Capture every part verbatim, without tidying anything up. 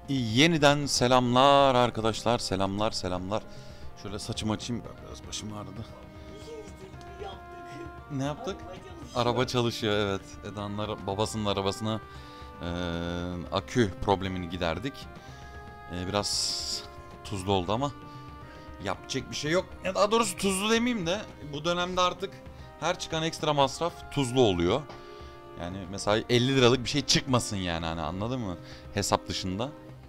Yeniden selamlar arkadaşlar. Selamlar selamlar. Şöyle saçımı açayım. Biraz başım ağrıdı. Ne yaptık? Araba çalışıyor, evet. Eda'nın babasının arabasına e, akü problemini giderdik. E, biraz tuzlu oldu ama yapacak bir şey yok. Ya daha doğrusu tuzlu demeyeyim de bu dönemde artık her çıkan ekstra masraf tuzlu oluyor. Yani mesela elli liralık bir şey çıkmasın yani, hani anladın mı? Hesap dışında.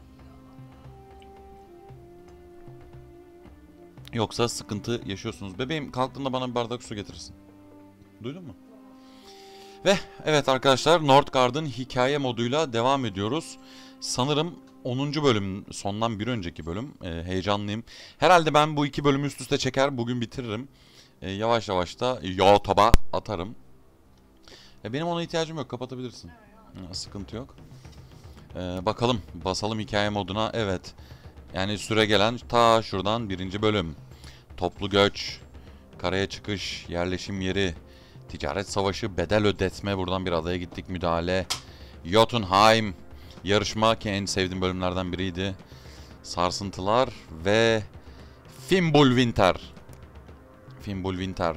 Yoksa sıkıntı yaşıyorsunuz. Bebeğim kalktığında bana bir bardak su getirirsin. Duydun mu? Ve evet arkadaşlar, Northgard'ın hikaye moduyla devam ediyoruz. Sanırım onuncu bölüm, sondan bir önceki bölüm. Ee, heyecanlıyım. Herhalde ben bu iki bölümü üst üste çeker, bugün bitiririm. Ee, yavaş yavaş da YouTube'a atarım. Ee, benim ona ihtiyacım yok, kapatabilirsin. Ee, sıkıntı yok. Ee, bakalım, basalım hikaye moduna. Evet. Yani süre gelen ta şuradan birinci bölüm. Toplu göç, karaya çıkış, yerleşim yeri, ticaret savaşı, bedel ödetme, buradan bir adaya gittik, müdahale, Jotunheim, yarışma ki en sevdiğim bölümlerden biriydi, sarsıntılar ve Fimbulwinter. Fimbulwinter.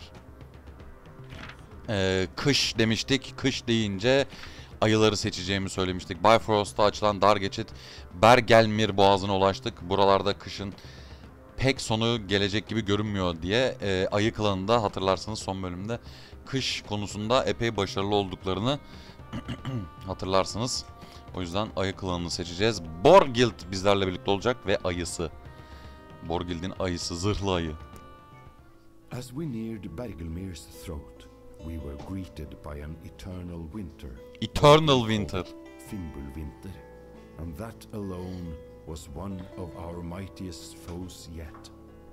Ee, kış demiştik, kış deyince ayıları seçeceğimi söylemiştik. Bifrost'ta açılan dar geçit Bergelmir boğazına ulaştık. Buralarda kışın pek sonu gelecek gibi görünmüyor diye e, ayı klanında hatırlarsanız son bölümde kış konusunda epey başarılı olduklarını hatırlarsınız. O yüzden ayı klanını seçeceğiz. Borgild bizlerle birlikte olacak ve ayısı. Borgild'in ayısı, zırhlı ayı. As we neared Bergelmir's throat, we were greeted by an eternal winter. Eternal winter. Fimbulwinter, and that alone was one of our mightiest foes yet.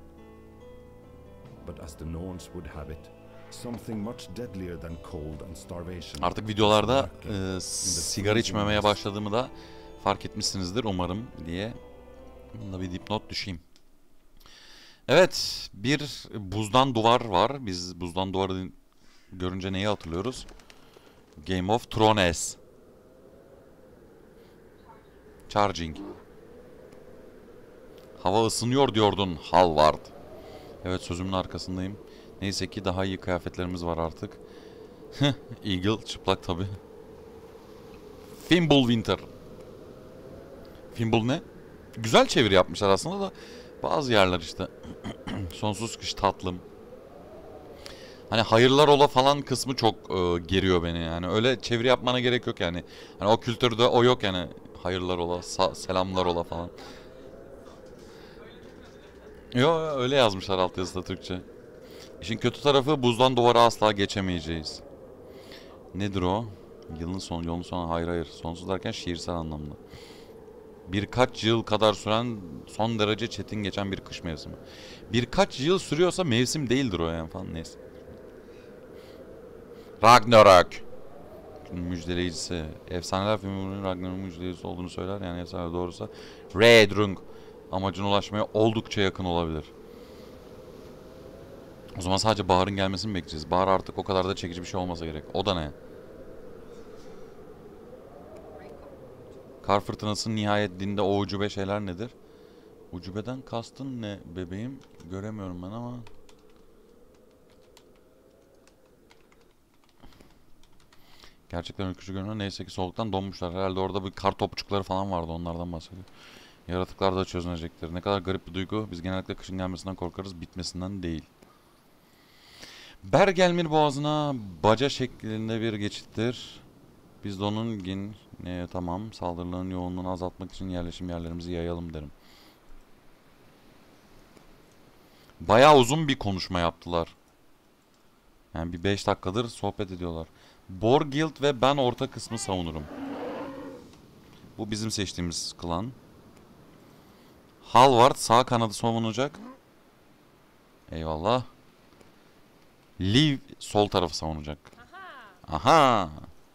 But as the Norns would have it, something much deadlier than cold and starvation. Artık videolarda e, sigara içmemeye başladığımı da fark etmişsinizdir umarım diye. Bunda bir dipnot düşeyim. Evet, bir buzdan duvar var. Biz buzdan duvarı görünce neyi hatırlıyoruz? Game of Thrones. Charging. Hava ısınıyor diyordun Halvard. Evet, sözümün arkasındayım. Neyse ki daha iyi kıyafetlerimiz var artık. Eagle çıplak tabi. Fimbulwinter. Fimbul ne? Güzel çeviri yapmışlar aslında da bazı yerler işte. Sonsuz kış tatlım. Hani hayırlar ola falan kısmı çok e, geriyor beni yani. Öyle çeviri yapmana gerek yok yani. Hani o kültürde o yok yani. Hayırlar ola, selamlar ola falan. Yo, öyle yazmışlar altyazıda Türkçe. İşin kötü tarafı buzdan duvara asla geçemeyeceğiz. Nedir o? Yılın sonu, yolun sonu, hayır hayır. Sonsuz derken şiirsel anlamda. Birkaç yıl kadar süren, son derece çetin geçen bir kış mevsimi. Birkaç yıl sürüyorsa mevsim değildir o yani falan, neyse. Ragnarok. Müjdeleyicisi. Efsaneler filminin Ragnarok'un müjdeleyicisi olduğunu söyler. Yani efsane doğrusu. Raedrung. Amacına ulaşmaya oldukça yakın olabilir. O zaman sadece baharın gelmesini mi bekleyeceğiz? Bahar artık o kadar da çekici bir şey olmasa gerek. O da ne? Kar fırtınasının nihayet dinde o ucube şeyler nedir? Ucubeden kastın ne bebeğim? Göremiyorum ben ama. Gerçekten ürkütücü görünüyor. Neyse ki soğuktan donmuşlar. Herhalde orada bir kar topçukları falan vardı, onlardan bahsediyor. Yaratıklar da çözünecektir. Ne kadar garip bir duygu. Biz genellikle kışın gelmesinden korkarız, bitmesinden değil. Bergelmir boğazına baca şeklinde bir geçittir. Biz de onun gin... E, tamam, saldırıların yoğunluğunu azaltmak için yerleşim yerlerimizi yayalım derim. Bayağı uzun bir konuşma yaptılar. Yani bir beş dakikadır sohbet ediyorlar. Borgild ve ben orta kısmı savunurum. Bu bizim seçtiğimiz klan. Halvard sağ kanadı savunacak. Eyvallah. Liv sol tarafı savunacak. Aha.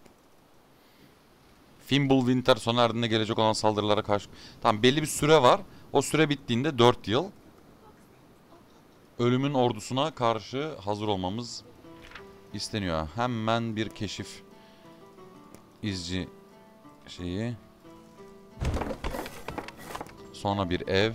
Fimbulwinter sona erdiğinde gelecek olan saldırılara karşı... Tamam, belli bir süre var. O süre bittiğinde dört yıl. Ölümün ordusuna karşı hazır olmamız isteniyor. Hemen bir keşif izci şeyi. Sonra bir ev.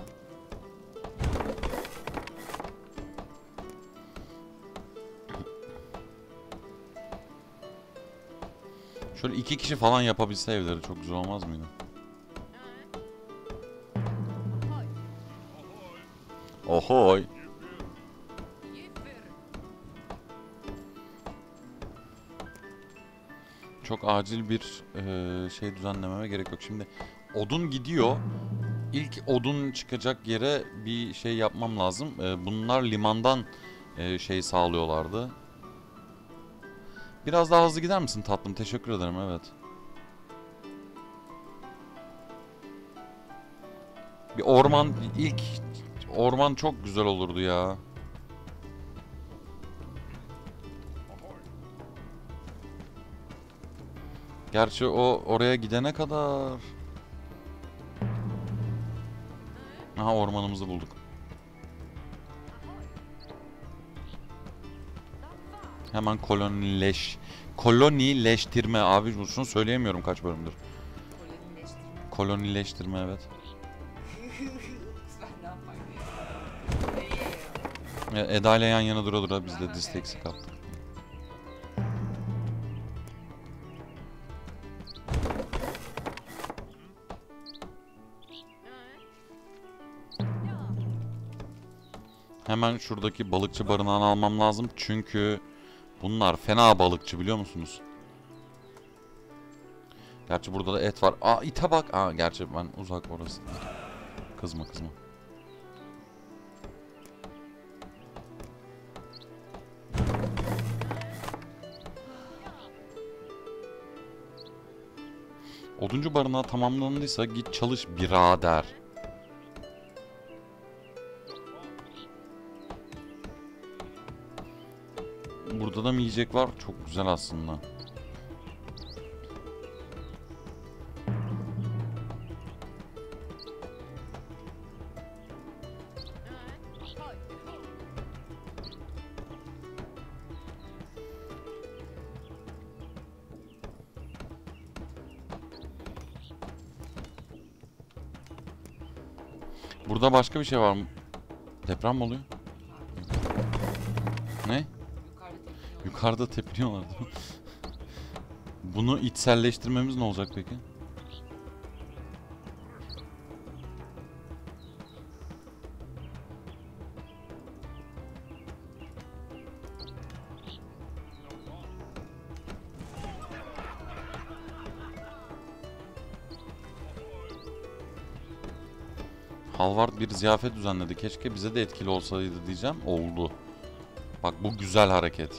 Şöyle iki kişi falan yapabilse evleri çok güzel olmaz mıydı? Ohoy. Çok acil bir e, şey düzenlememe gerek yok. Şimdi odun gidiyor. İlk odun çıkacak yere bir şey yapmam lazım. E, bunlar limandan e, şey sağlıyorlardı. Biraz daha hızlı gider misin tatlım? Teşekkür ederim, evet. Bir orman, ilk orman çok güzel olurdu ya. Gerçi o oraya gidene kadar... Aha, ormanımızı bulduk. Hemen kolonileş. Kolonileştirme abi, şunu söyleyemiyorum kaç bölümdür. Kolonileştirme. Kolonileştirme, evet. Sen ne yaparsın? Ya, Eda ile yan yana dura dura biz de disleksi kaptık. Hemen şuradaki balıkçı barınağını almam lazım çünkü bunlar fena balıkçı, biliyor musunuz? Gerçi burada da et var. Aa, ite bak. Aa, gerçi ben uzak orası. Kızma kızma. Oduncu barınağı tamamlandıysa git çalış birader. Burada da mı yiyecek var? Çok güzel aslında. Burada başka bir şey var mı? Deprem mi oluyor? Ne? Yukarıda tepiniyorlar değil mi? Bunu içselleştirmemiz ne olacak peki? Halvard bir ziyafet düzenledi. Keşke bize de etkili olsaydı diyeceğim. Oldu. Bak, bu güzel hareket.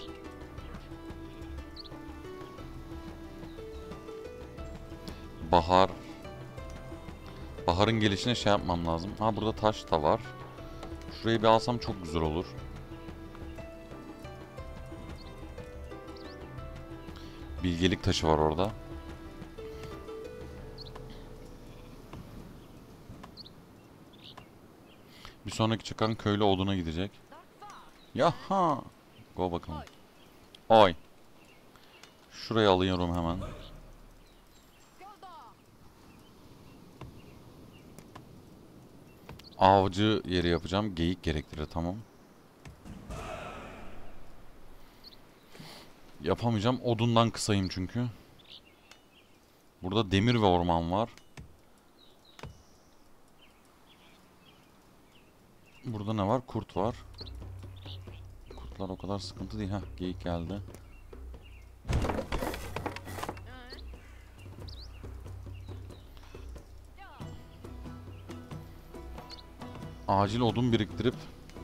Bahar. Baharın gelişine şey yapmam lazım. Ha, burada taş da var. Şurayı bir alsam çok güzel olur. Bilgelik taşı var orada. Bir sonraki çıkan köylü oduna gidecek. Yaha. Go bakalım. Oy. Şurayı alıyorum hemen. Avcı yeri yapacağım. Geyik gerektirir, tamam. Yapamayacağım. Odundan kısayım çünkü. Burada demir ve orman var. Burada ne var? Kurt var. Kurtlar o kadar sıkıntı değil. Heh, geyik geldi. Acil odun biriktirip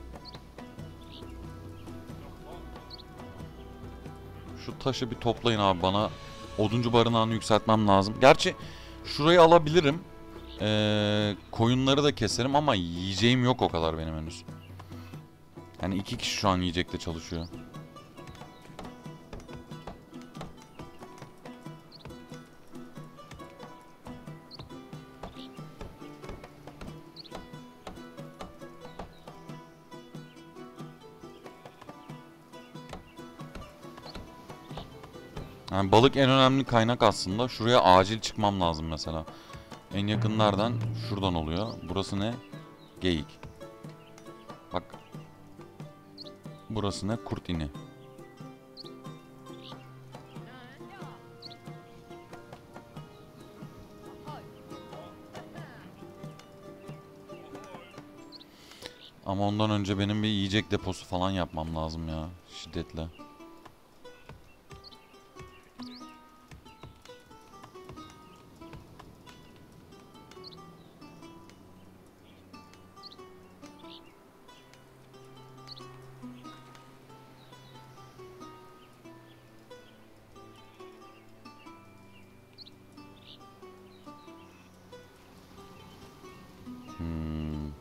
şu taşı bir toplayın abi bana. Oduncu barınağını yükseltmem lazım. Gerçi şurayı alabilirim. Ee, koyunları da keserim ama yiyeceğim yok o kadar benim henüz. Yani iki kişi şu an yiyecekte çalışıyor. Yani balık en önemli kaynak aslında. Şuraya acil çıkmam lazım mesela. En yakın nereden? Şuradan oluyor. Burası ne? Geyik. Bak. Burası ne? Kurt ini. Ama ondan önce benim bir yiyecek deposu falan yapmam lazım ya. Şiddetle. Hmm.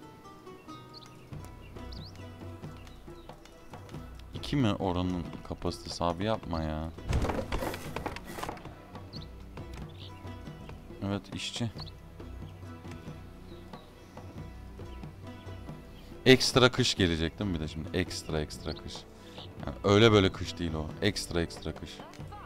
İki mi oranın kapasitesi abi, yapma ya. Evet, işçi. Ekstra kış gelecek değil mi bir de şimdi? Ekstra ekstra kış. Yani öyle böyle kış değil o. Ekstra ekstra kış.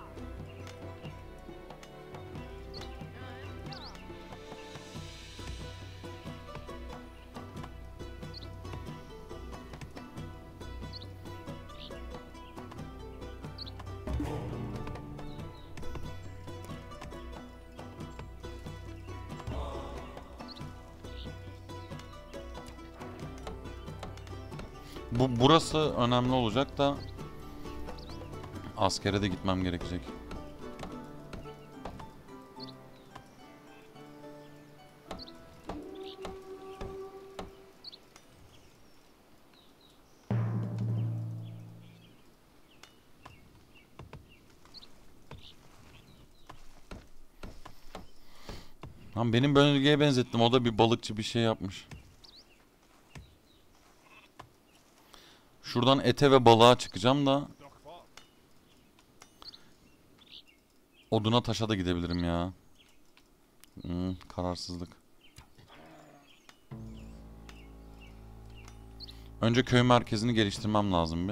Bu burası önemli olacak da askere de gitmem gerekecek. Lan benim bölgeye benzettim. O da bir balıkçı bir şey yapmış. Şuradan ete ve balığa çıkacağım da oduna taşa da gidebilirim ya. Hmm, kararsızlık. Önce köy merkezini geliştirmem lazım bir.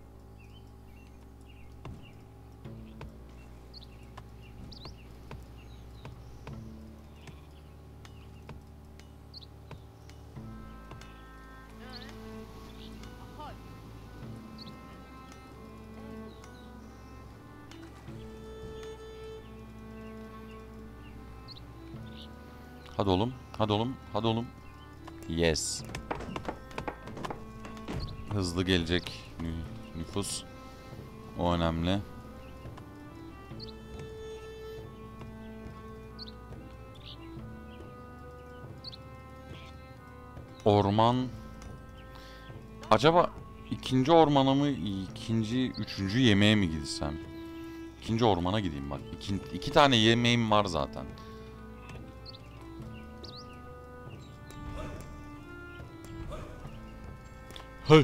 Hadi oğlum, hadi oğlum, hadi oğlum. Yes. Hızlı gelecek nüfus. O önemli. Orman. Acaba ikinci ormana mı, ikinci, üçüncü yemeğe mi gitsem? İkinci ormana gideyim bak. İki, iki tane yemeğim var zaten. Hey.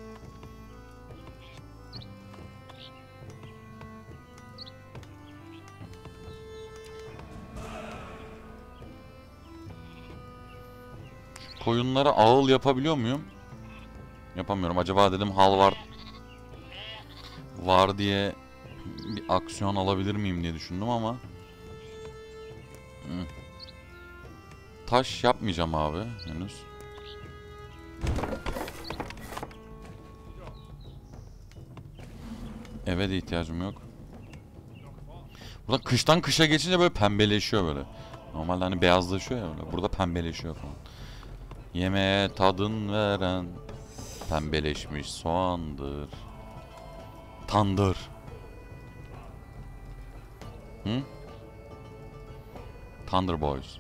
Koyunlara ağıl yapabiliyor muyum? Yapamıyorum. Acaba dedim hal var var diye bir aksiyon alabilir miyim diye düşündüm ama Hı. Taş yapmayacağım abi henüz. Eve de ihtiyacım yok. Burada kıştan kışa geçince böyle pembeleşiyor böyle. Normalde hani beyazlaşıyor ya böyle. Burada pembeleşiyor falan. Yemeğe tadın veren pembeleşmiş soğandır. Tandır. Hı? Thunder Boys.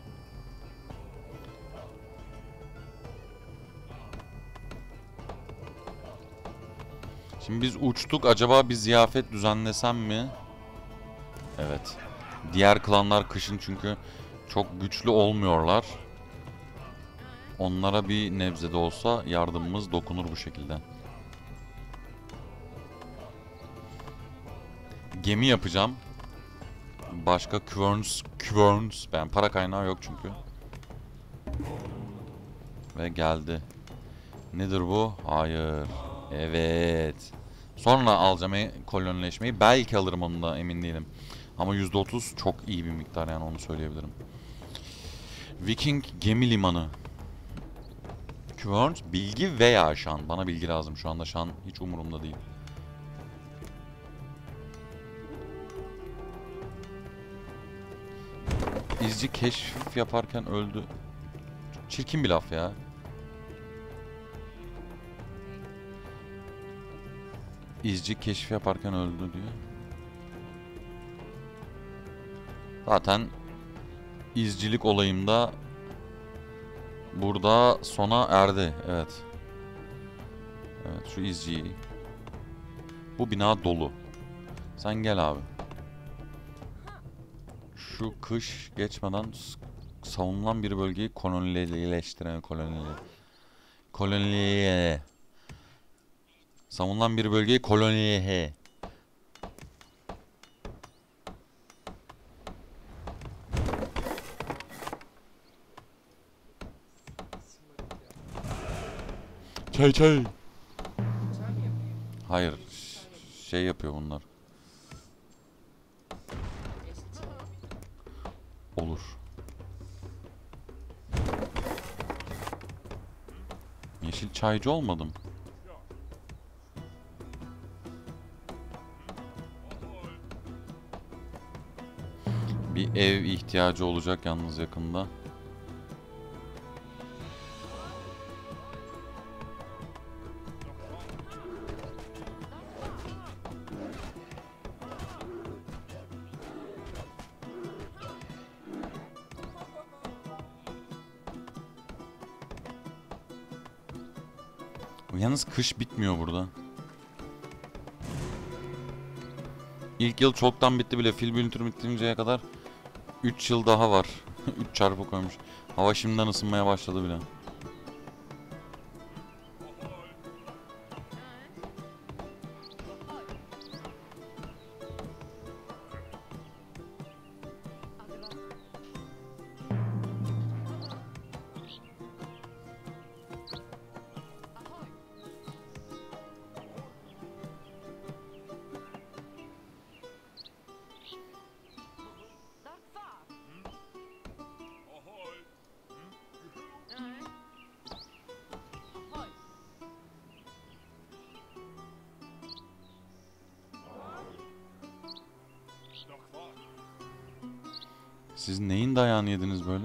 Şimdi biz uçtuk. Acaba bir ziyafet düzenlesem mi? Evet. Diğer klanlar kışın çünkü çok güçlü olmuyorlar. Onlara bir nebze de olsa yardımımız dokunur bu şekilde. Gemi yapacağım. Başka Querns, Querns. Ben para kaynağı yok çünkü. Ve geldi. Nedir bu? Hayır. Evet. Sonra alacağım kolonileşmeyi. Belki alırım, onu da emin değilim. Ama yüzde otuz çok iyi bir miktar, yani onu söyleyebilirim. Viking gemi limanı. Keywords bilgi veya şan. Bana bilgi lazım şu anda. Şan hiç umurumda değil. İzci keşif yaparken öldü. Çok çirkin bir laf ya. İzci keşif yaparken öldü diyor. Zaten izcilik olayımda burada sona erdi. Evet. Evet, şu izciyi. Bu bina dolu. Sen gel abi. Şu kış geçmeden savunulan bir bölgeyi kolonileştiren koloni koloni savunulan bir bölgeyi koloni çay çay. Çay mı yapıyor? Hayır, ş- şey yapıyor bunlar. Yeşil çay yapıyor. Olur. Yeşil çaycı olmadım. Bir ev ihtiyacı olacak yalnız yakında. Yalnız kış bitmiyor burada. İlk yıl çoktan bitti bile. Fil Bülentür bitinceye kadar üç yıl daha var. üç çarpı koymuş. Hava şimdiden ısınmaya başladı bile. Siz neyin dayağını yediniz böyle?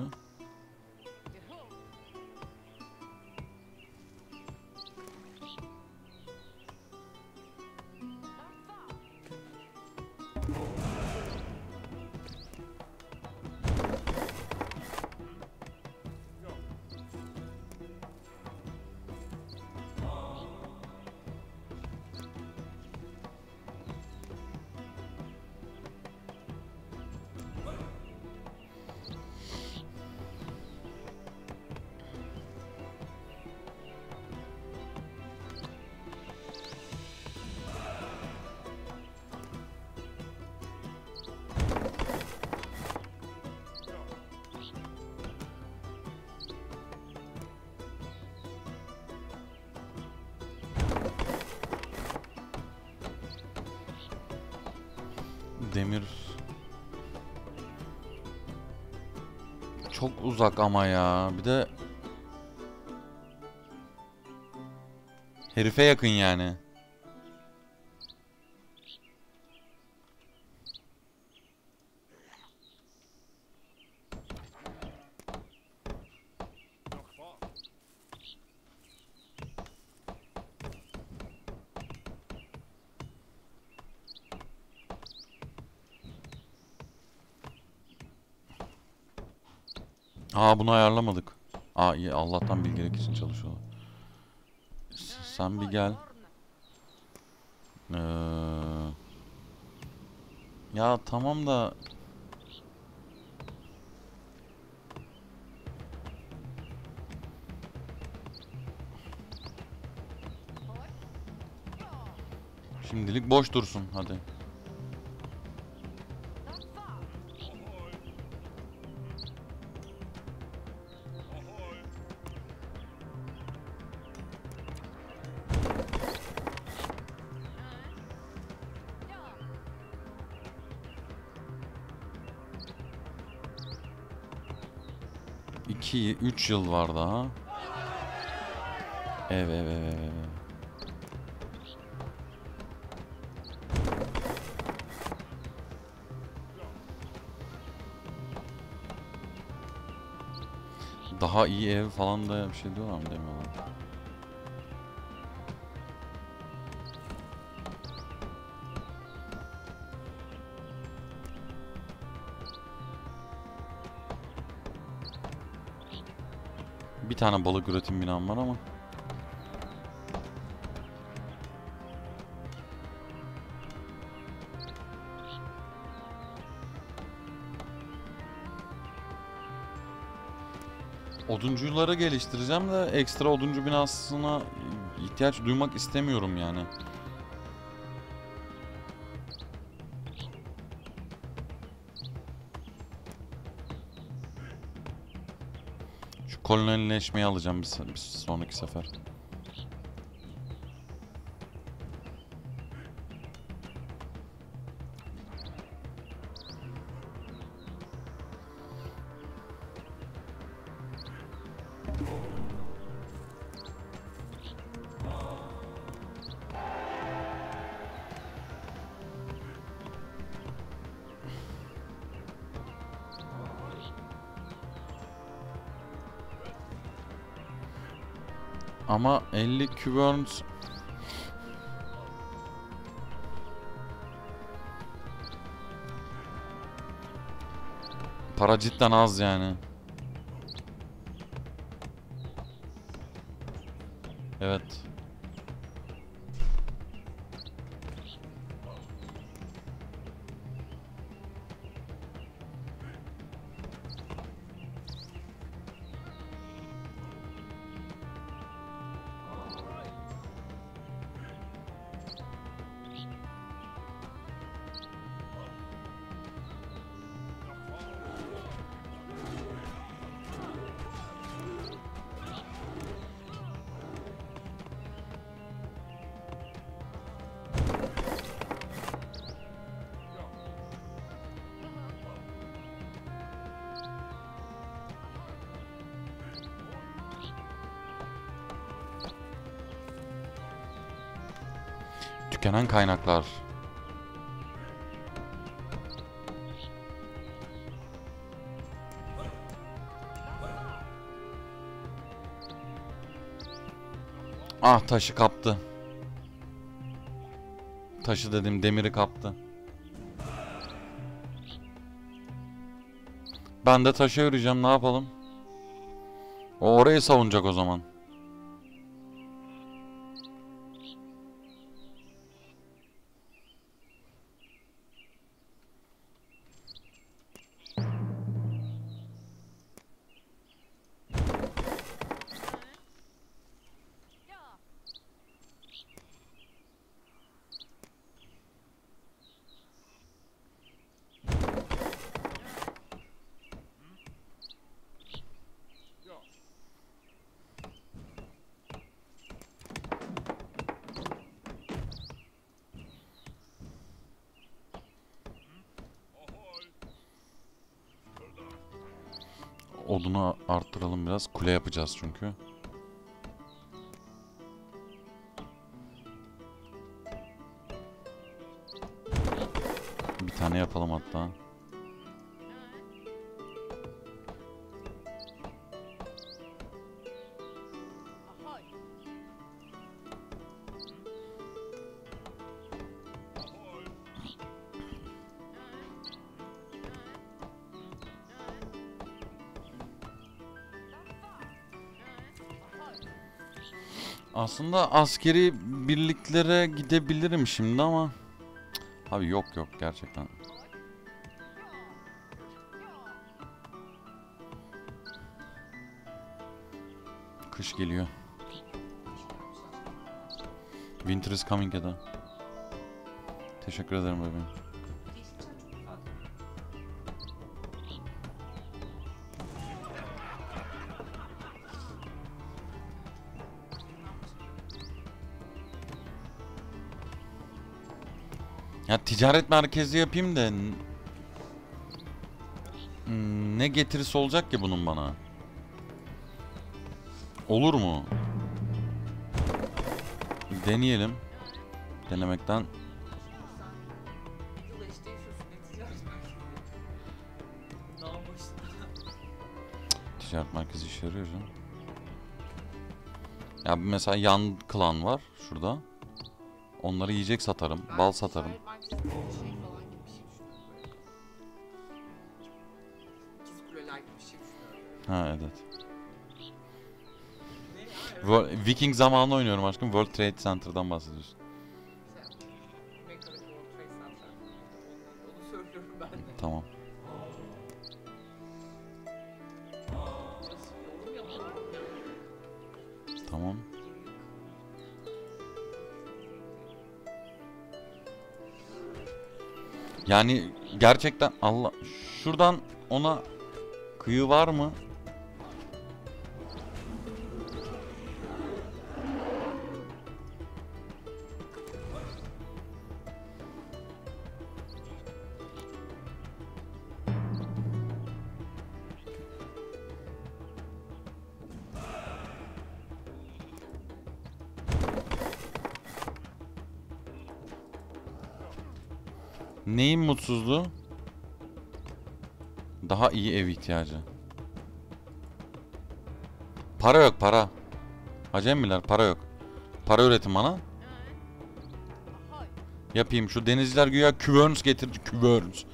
Demir çok uzak ama ya. Bir de herife yakın yani. Aa, bunu ayarlamadık. Aa, iyi, Allah'tan bilgelik için çalışıyorlar. S- Sen bir gel. Ee, ya tamam da şimdilik boş dursun hadi. iki üç yıl var daha. Ev ev ev ev. ev. Daha iyi ev falan da bir şey diyorlar mı, demiyorlar. Bir tane balık üretim binam var ama. Oduncuları geliştireceğim de ekstra oduncu binasına ihtiyaç duymak istemiyorum yani. Şu kolonileşmeyi alacağım bir, bir sonraki sefer. Ama elli Kyverns para cidden az yani. Evet. Tükenen kaynaklar. Ah, taşı kaptı. Taşı dedim, demiri kaptı. Ben de taşa yürüyeceğim, ne yapalım? O orayı savunacak o zaman. Odunu arttıralım biraz. Kule yapacağız çünkü. Bir tane yapalım hatta. Aslında askeri birliklere gidebilirim şimdi ama abi yok yok gerçekten. Kış geliyor. Winter is coming ya da. Teşekkür ederim bebeğim. Ya ticaret merkezi yapayım da ne getirisi olacak ki bunun bana? Olur mu? Deneyelim. Denemekten Yıl işte yaşıyorsun. Ne ticaret merkezi? Dağın başında. ticaret merkezi işe yarıyor canım. Ya mesela yan klan var şurada. Onları yiyecek satarım, Ben bal satarım. ticaret merkezinde şey falan gibi bir şey düşünüyorum böyle. İkiz kuleler gibi bir şey düşünüyorum. Ha evet. Ne ya? Evet. Wo- Viking zamanı oynuyorum aşkım. World Trade Center'dan bahsediyorsun. Mekanical World Trade Center. Onu, onu söylüyorum ben de. Tamam. Burası yorum yapalım. Tamam. Yani gerçekten Allah şuradan ona kıyı var mı? Neyin mutsuzluğu? Daha iyi ev ihtiyacı. Para yok para. Acemiler para yok. Para üretin bana. Yapayım. Şu denizciler güya küverns getirdi. Küverns.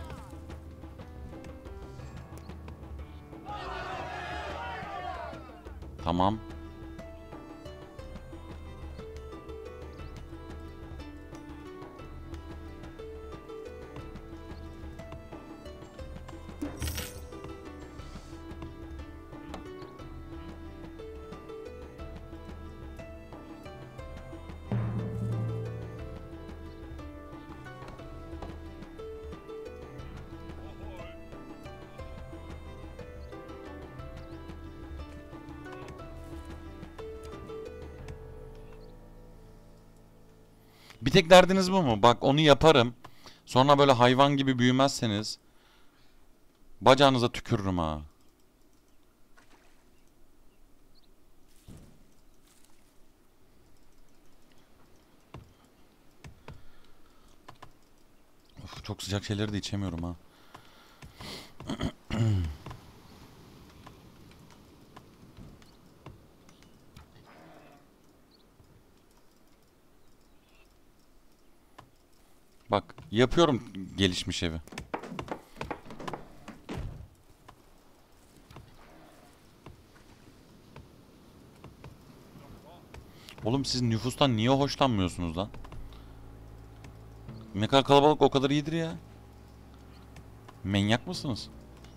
Tamam. Bir tek derdiniz bu mu? Bak onu yaparım. Sonra böyle hayvan gibi büyümezseniz bacağınıza tükürürüm ha. Of, çok sıcak şeyleri de içemiyorum ha. Bak yapıyorum gelişmiş evi. Oğlum siz nüfustan niye hoşlanmıyorsunuz lan? Ne kadar kalabalık o kadar iyidir ya. Manyak mısınız?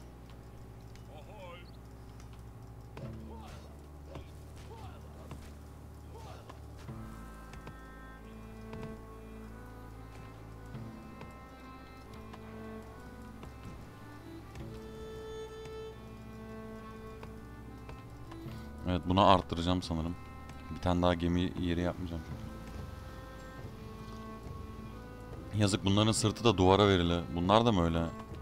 Evet bunu arttıracağım sanırım. Bir tane daha gemi yeri yapmayacağım. Yazık bunların sırtı da duvara verili. Bunlar da mı öyle?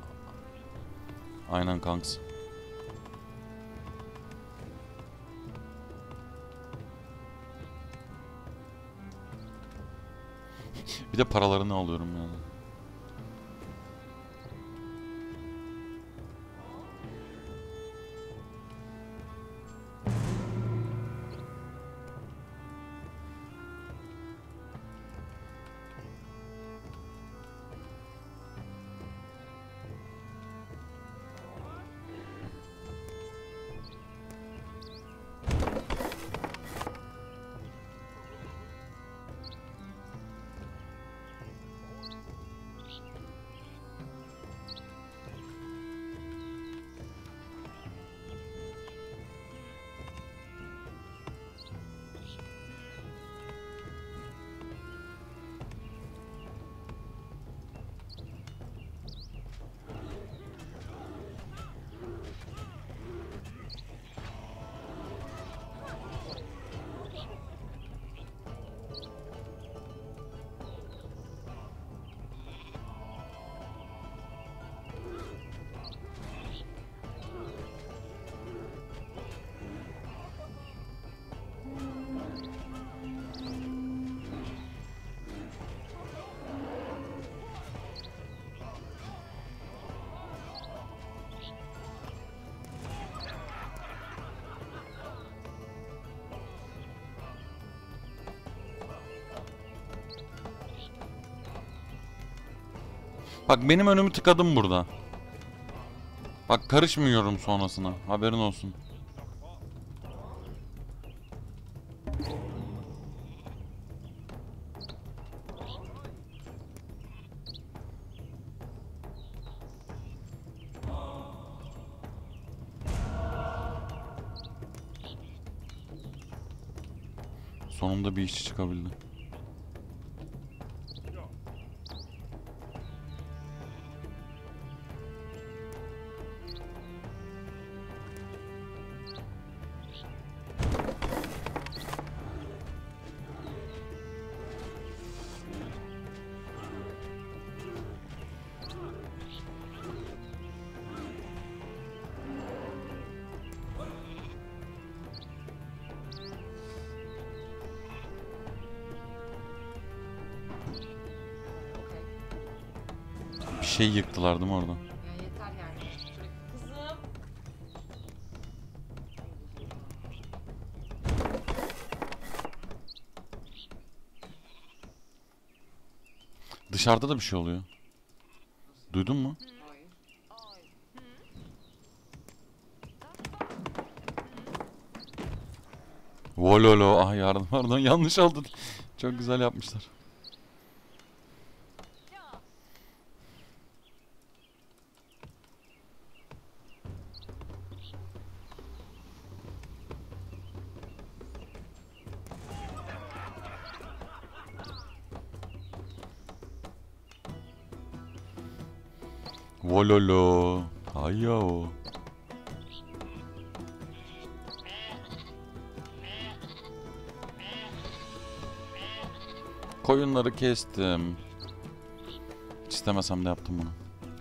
Aynen kanks. Bir de paralarını alıyorum yani. Bak benim önümü tıkadım burada. Bak karışmıyorum sonrasına. Haberin olsun. Sonunda bir işçi çıkabildi. Bir şey yıktılar değil mi orada? Ya yeter yani. Sürekli kızım. Dışarıda da bir şey oluyor. Duydun mu? Hayır. Vololo. Ah yardım pardon yanlış oldu. Çok güzel yapmışlar. Vololo. Hayo. Koyunları kestim. Hiç istemesem de yaptım bunu.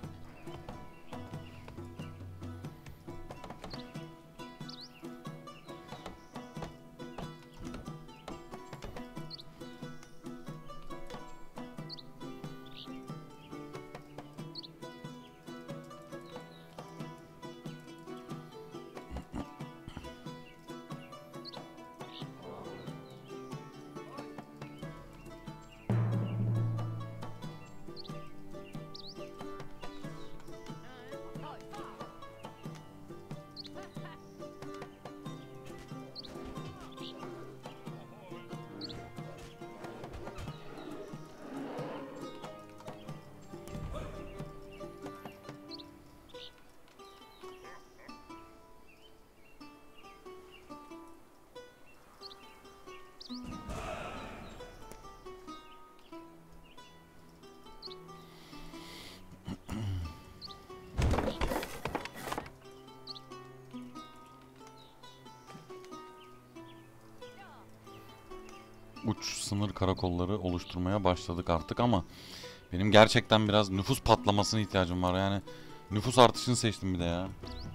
Uç sınır karakolları oluşturmaya başladık artık ama benim gerçekten biraz nüfus patlamasına ihtiyacım var yani. Nüfus artışını seçtim bir de ya.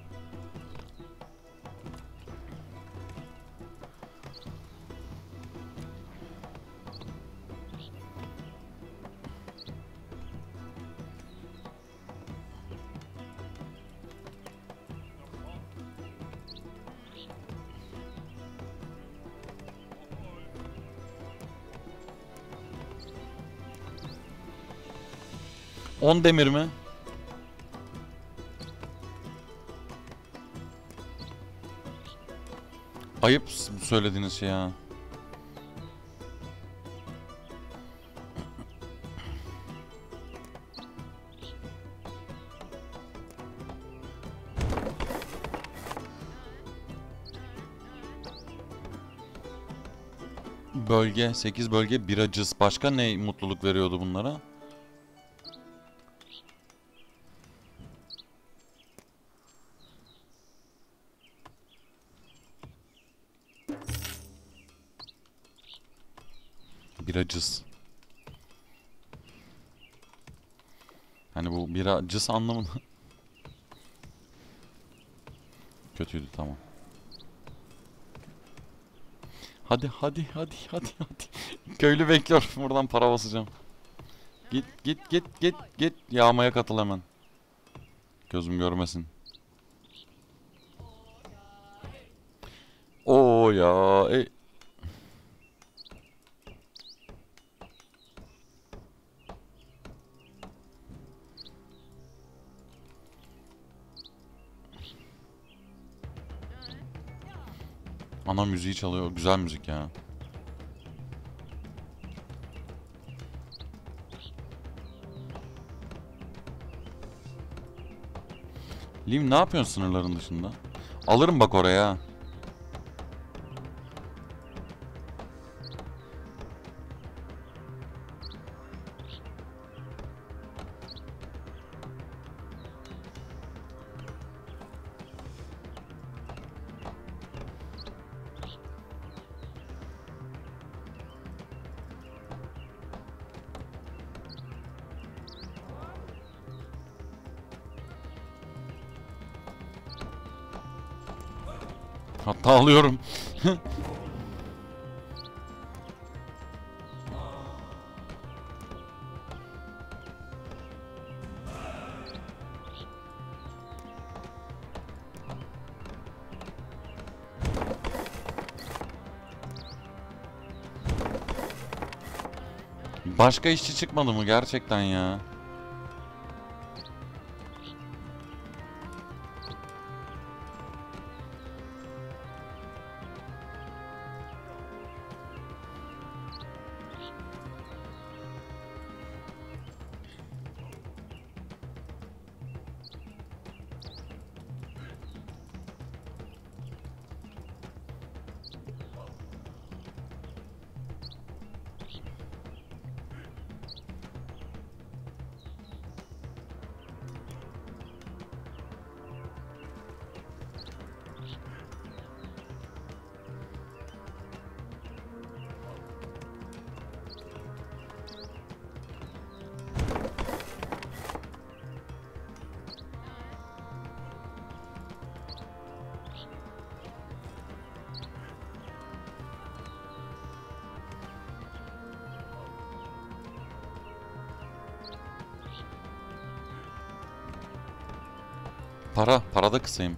on demir mi? Ayıp söylediğiniz şey ya. Bölge, sekiz bölge biracız. Başka ne mutluluk veriyordu bunlara? Biracız. Hani bu biracız anlamında. Kötüydü tamam. Hadi hadi hadi hadi hadi. Köylü bekliyor. Buradan para basacağım. Git git git git git. Yağmaya katıl hemen. Gözüm görmesin. Oo ya. E. Ana müziği çalıyor. Güzel müzik ya. Lim ne yapıyorsun sınırların dışında? Alırım bak oraya. Hatta alıyorum. Başka işçi çıkmadı mı gerçekten ya? Para, para da kısayım.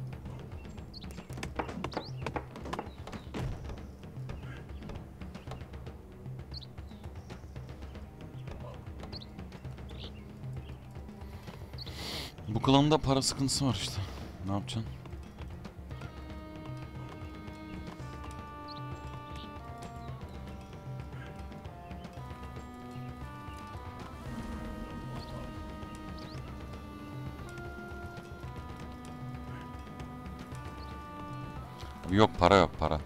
Bu klanında para sıkıntısı var işte. Ne yapacaksın? Yok, para yok, para.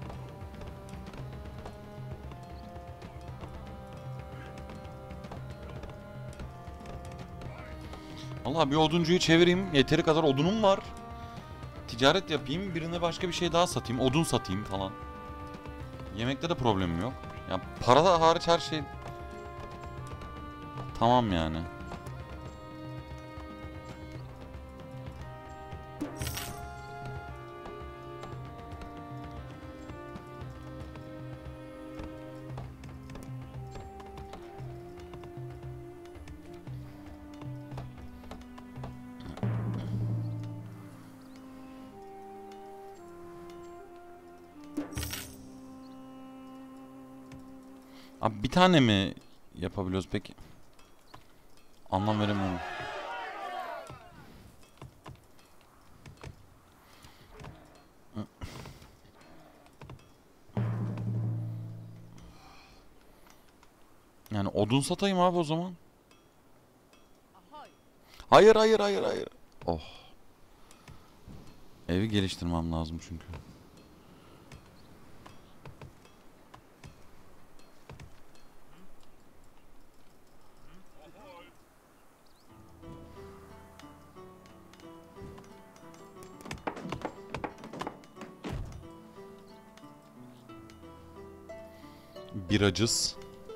Vallahi bir oduncuyu çevireyim. Yeteri kadar odunum var. Ticaret yapayım. Birine başka bir şey daha satayım. Odun satayım falan. Yemekte de problemim yok. Ya para da hariç her şey tamam yani. Abi bir tane mi yapabiliyoruz peki? Anlam veremiyorum. Yani odun satayım abi o zaman. Hayır hayır hayır hayır. Oh. Evi geliştirmem lazım çünkü. Biracız.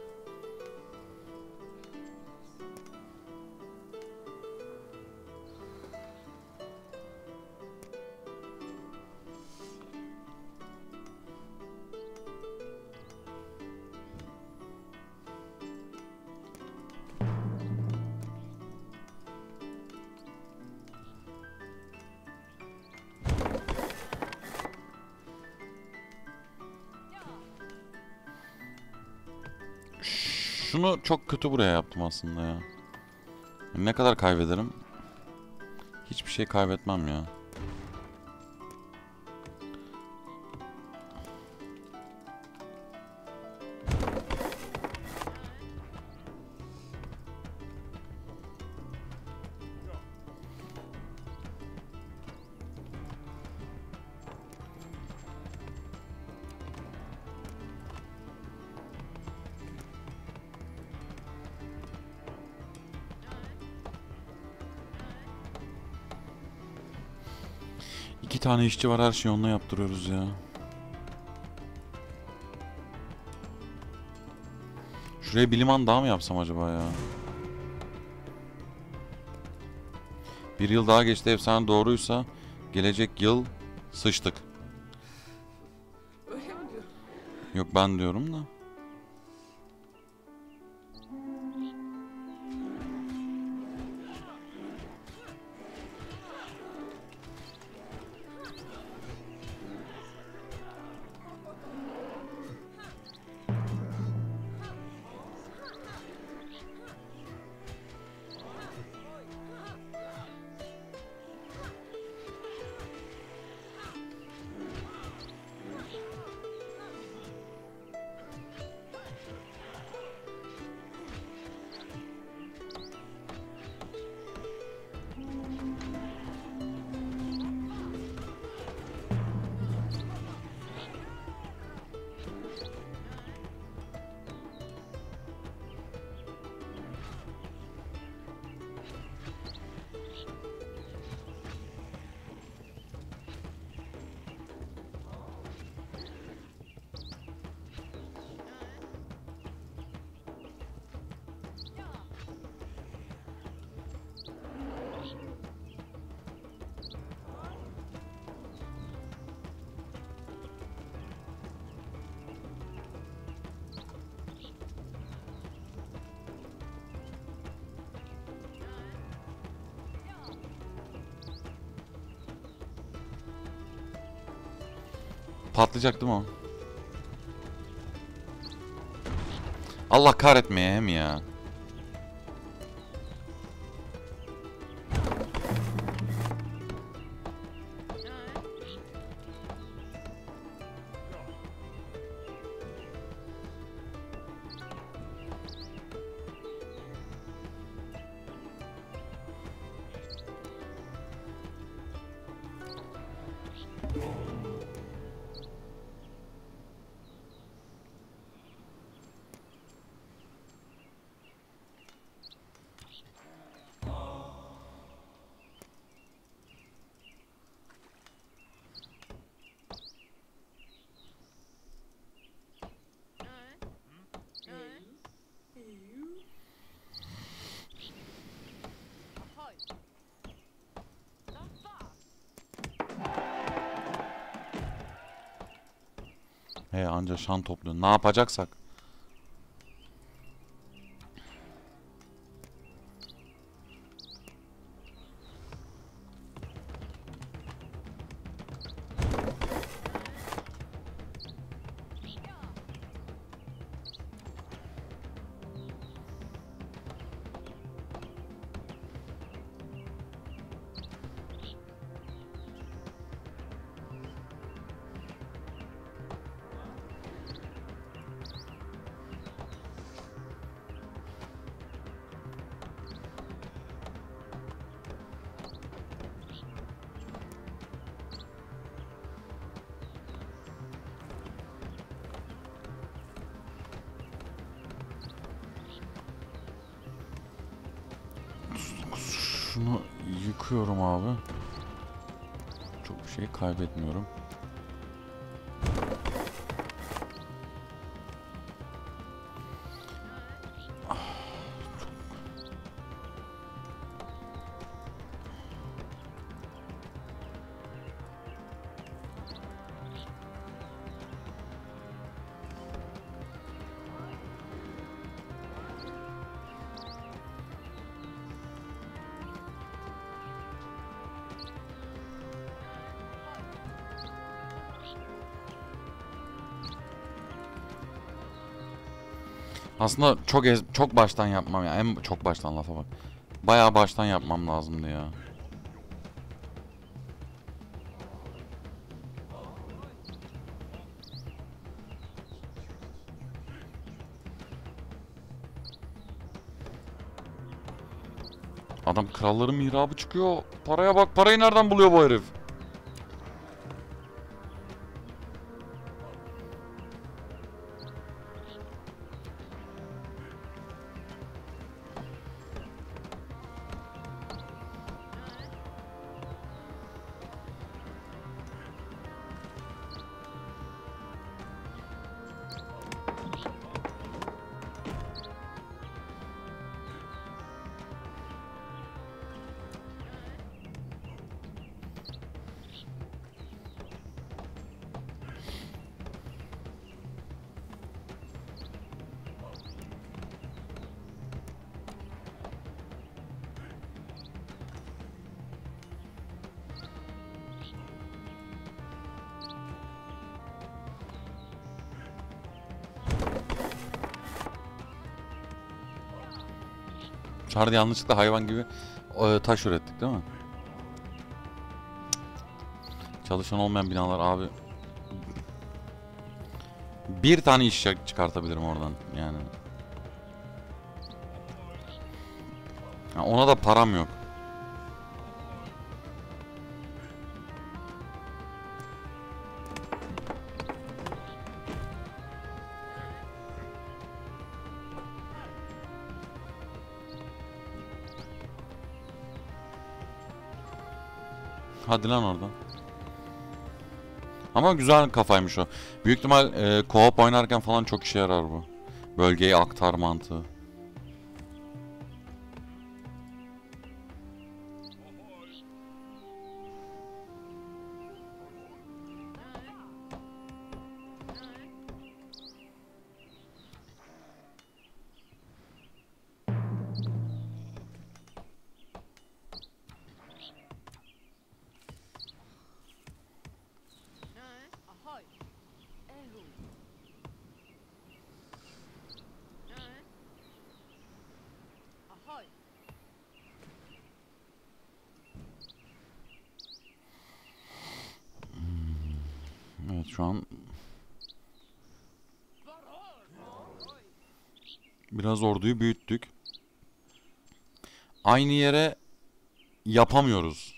Şunu çok kötü buraya yaptım aslında ya. Ne kadar kaybederim? Hiçbir şey kaybetmem ya. tane işçi var, her şeyi onunla yaptırıyoruz ya. Şuraya bir liman daha mı yapsam acaba ya? Bir yıl daha geçti, efsane doğruysa gelecek yıl sıçtık. Öyle mi diyor? Yok, ben diyorum da. Patlayacak değil mi o? Allah kahretmeye hem ya. He, anca şan topluyor. Ne yapacaksak. Şunu yıkıyorum abi. Çok bir şey kaybetmiyorum. Aslında çok ez, çok baştan yapmam ya. En çok baştan, lafa bak. Bayağı baştan yapmam lazımdı ya. Adam kralların mihrabı çıkıyor. Paraya bak, parayı nereden buluyor bu herif? Çağrı'da yanlışlıkla hayvan gibi e, taş ürettik değil mi? Çalışan olmayan binalar abi. Bir tane iş çıkartabilirim oradan yani. Ya ona da param yok. Hadi lan oradan. Ama güzel kafaymış o. Büyük ihtimal e, co-op oynarken falan çok işe yarar bu. Bölgeyi aktar mantığı. Evet şu an biraz orduyu büyüttük. Aynı yere yapamıyoruz.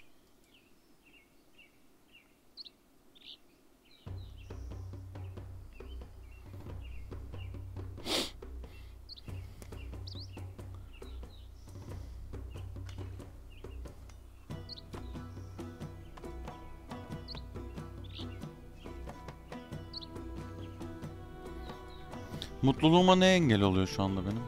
Mutluluğuma ne engel oluyor şu anda benim?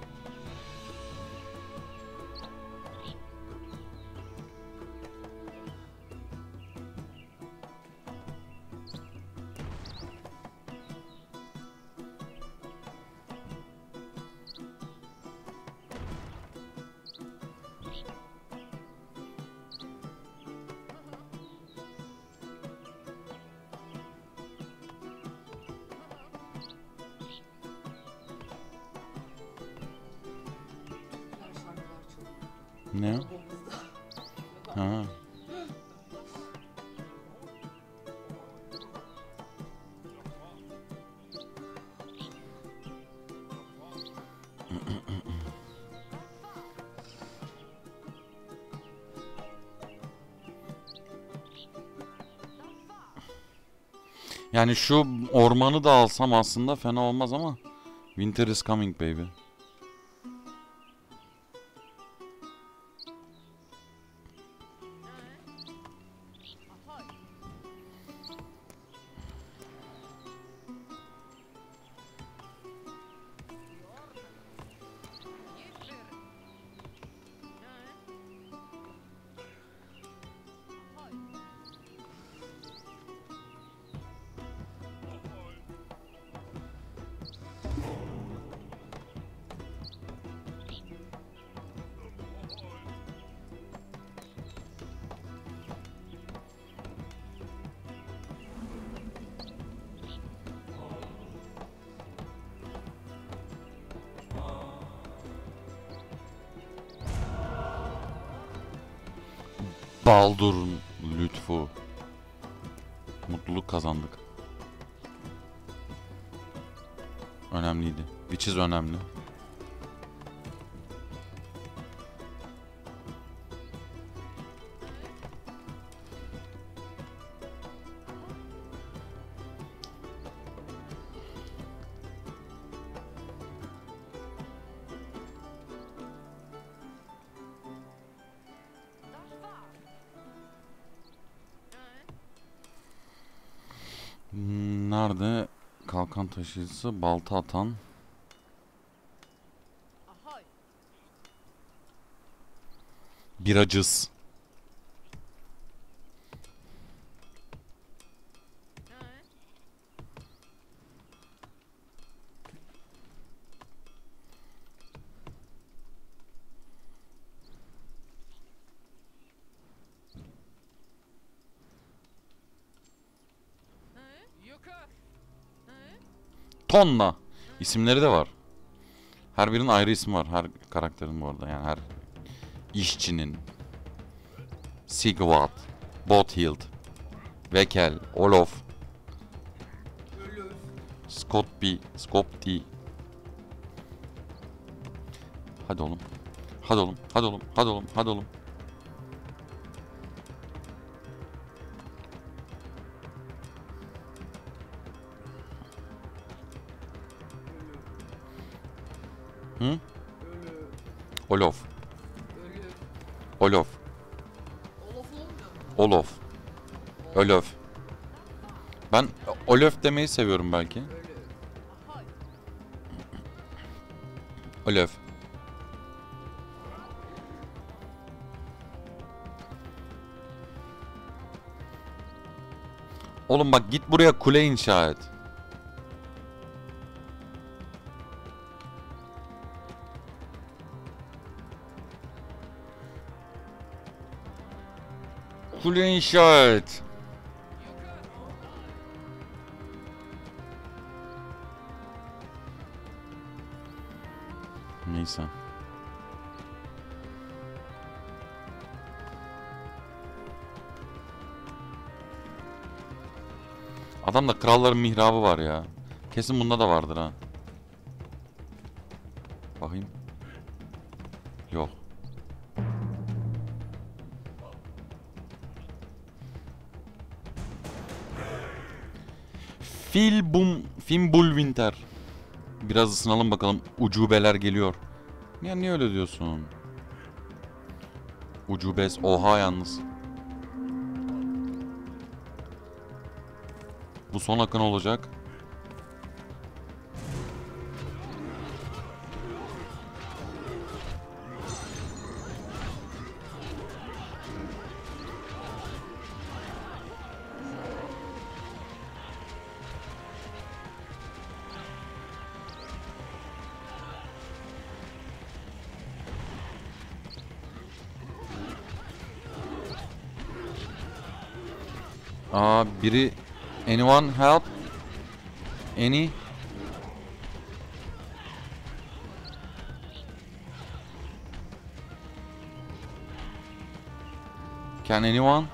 Ne? Ha. Yani şu ormanı da alsam aslında fena olmaz ama Winter is coming baby. Baldur'un lütfu. Mutluluk kazandık. Önemliydi. Which is önemli. Hmm, Nerede? Kalkan taşıyıcısı, balta atan. Biracız. Tonla. İsimleri de var. Her birinin ayrı ismi var. Her karakterin bu arada. Yani her işçinin, Sigvard, Bothild, Vekel, Olof, Ölür. Skotby, Skopti. Hadi oğlum. Hadi oğlum. Hadi oğlum. Hadi oğlum. Hadi oğlum. Hı? Ölür. Olof. Ölür. Olof. Olaf olmuyor mu? Olof. Olof. Ben Olof demeyi seviyorum belki. Ölür. Olof. Oğlum bak git buraya kule inşa et. Kule inşa et. Neyse. Adamda kralların mihrabı var ya. Kesin bunda da vardır ha. Bakayım. Yok. Filbum, Fimbulwinter. Biraz ısınalım bakalım. Ucubeler geliyor. Ya niye öyle diyorsun? Ucubes oha yalnız. Bu son akın olacak. Aa biri anyone help? Any? Can anyone?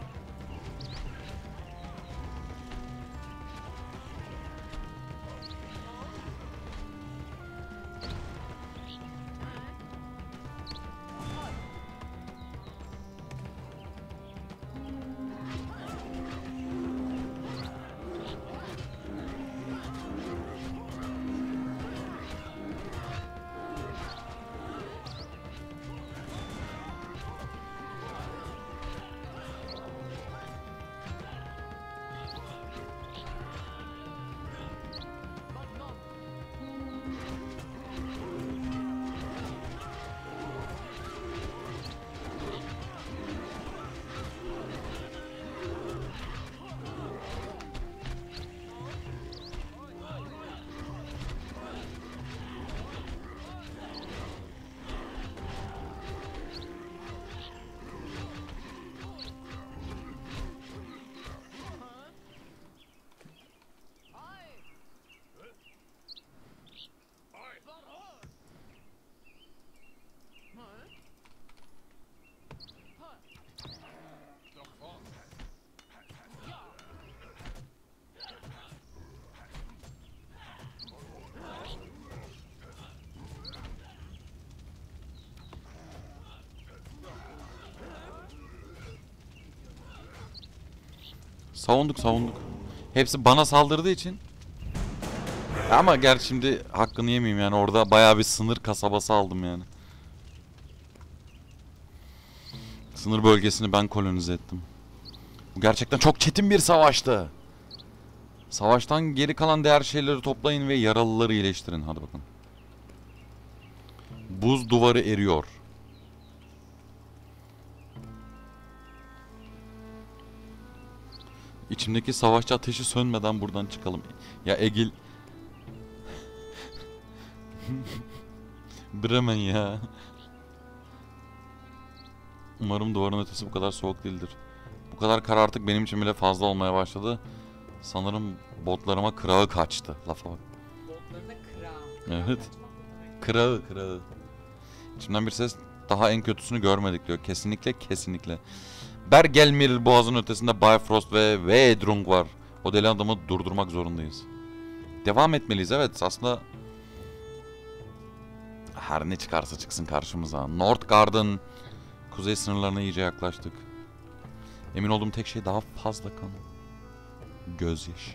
Savunduk savunduk. Hepsi bana saldırdığı için. Ama gerçi şimdi hakkını yemeyeyim yani orada bayağı bir sınır kasabası aldım yani. Sınır bölgesini ben kolonize ettim. Bu gerçekten çok çetin bir savaştı. Savaştan geri kalan değer şeyleri toplayın ve yaralıları iyileştirin. Hadi bakın. Buz duvarı eriyor. İçimdeki savaşçı ateşi sönmeden buradan çıkalım. Ya Egil. Bremen ya. Umarım duvarın ötesi bu kadar soğuk değildir. Bu kadar kar artık benim için bile fazla olmaya başladı. Sanırım botlarıma kırağı kaçtı. Lafa bak. Botlarına kıra. Evet. Kırağı, kırağı. İçimden bir ses daha en kötüsünü görmedik diyor. Kesinlikle kesinlikle. Bergelmir boğazın ötesinde Bifrost ve Vedrung var. O deli adamı durdurmak zorundayız. Devam etmeliyiz, evet aslında. Her ne çıkarsa çıksın karşımıza. Northgard'ın kuzey sınırlarına iyice yaklaştık. Emin olduğum tek şey daha fazla kan. Gözyaşı.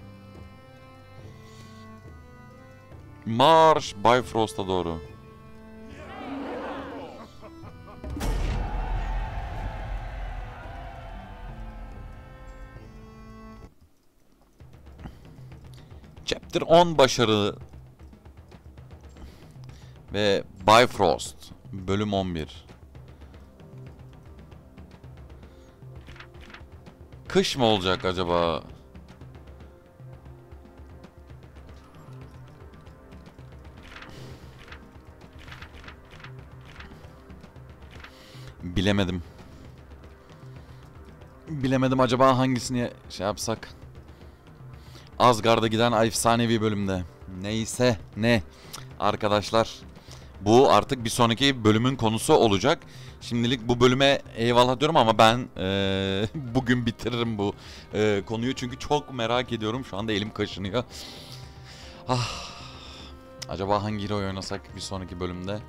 Marş Bifrost'a doğru. Chapter on başarı ve Bifrost bölüm on bir. Kış mı olacak acaba? Bilemedim. Bilemedim, acaba hangisini şey yapsak? Asgard'a giden efsanevi bölümde. Neyse ne arkadaşlar. Bu artık bir sonraki bölümün konusu olacak. Şimdilik bu bölüme eyvallah diyorum ama ben ee, bugün bitiririm bu ee, konuyu. Çünkü çok merak ediyorum. Şu anda elim kaşınıyor. Ah. Acaba hangi hero'yu oynasak bir sonraki bölümde?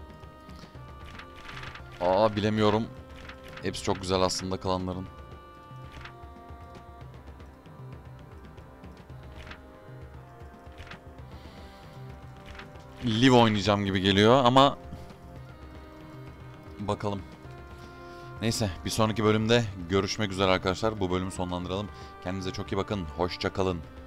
Aa, bilemiyorum. Hepsi çok güzel aslında klanların. Liv oynayacağım gibi geliyor ama bakalım. Neyse, bir sonraki bölümde görüşmek üzere arkadaşlar. Bu bölümü sonlandıralım. Kendinize çok iyi bakın. Hoşça kalın.